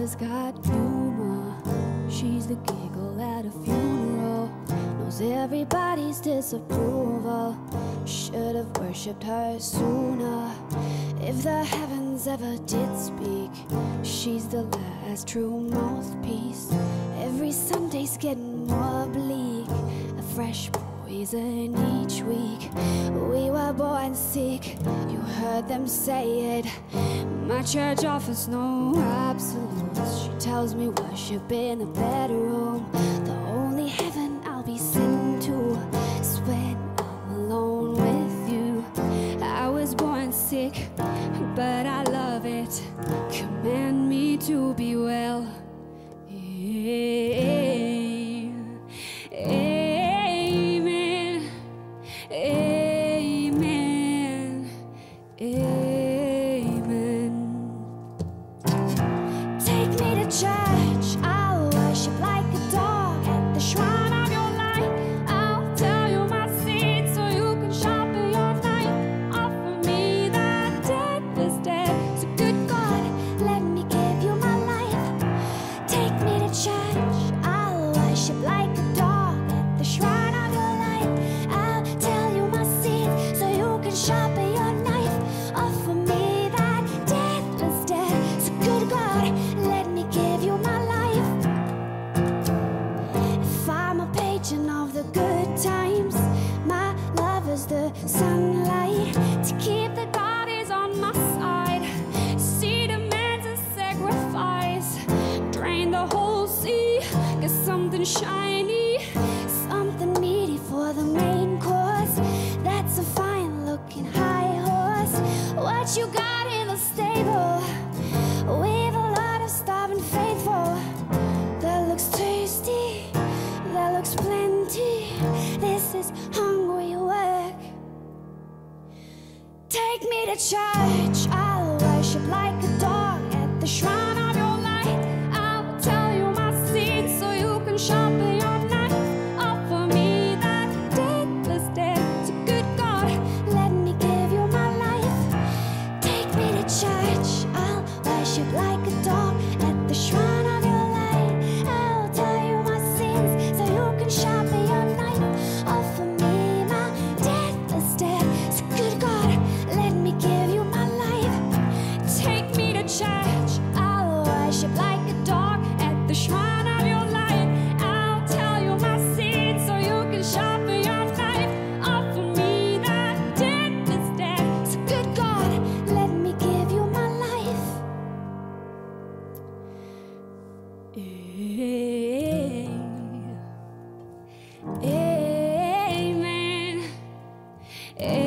mother's got humor. She's the giggle at a funeral, knows everybody's disapproval. Should've worshipped her sooner. If the heavens ever did speak, she's the last true mouthpiece. Every Sunday's getting more bleak, a fresh poison each week. We were born sick, you heard them say it. My church offers no absolutes. She tells me worship in the bedroom. The only heaven I'll be sent to is when I'm alone with you. I was born sick, but I love it. Command me to be well. Amen. Amen. Amen. Take me to church, I'll worship like a dog at the shrine of your light. I'll tell you my sins so you can sharpen your knife. Offer me that deathless dead. So good God, let me give you my life. Take me to church, I'll worship like a dog at the shrine of your light. I'll tell you my sins so you can sharpen your knife. Offer me that deathless dead. So good God, let me give you my life. If I'm a patron of the good times, my love is the sunlight to keep the goddess on my side. Sea demands a sacrifice. Drain the whole sea, get something shiny, something meaty for the main course. That's a fine looking high horse. What you got in the stable? We've a lot of starving faithful. That looks tasty, that looks plenty. This is hungry work. Take me to church, I'll worship like a dog at the shrine of your light. I'll tell you my sins so you can sharpen your knife. Offer me that deathless dead. So good God, let me give you my life. Take me to church, I'll worship like a dog at the shrine of your light. I'll tell you my sins so you can sharpen your knife. Offer me my deathless dead. So good God, let me give you my life. Take me to church, I'll worship like a dog at the shrine of your light. I'll tell you my sins so you can sharpen your knife. Offer me that deathless dead. So good God, let me give you my life. Amen. Amen.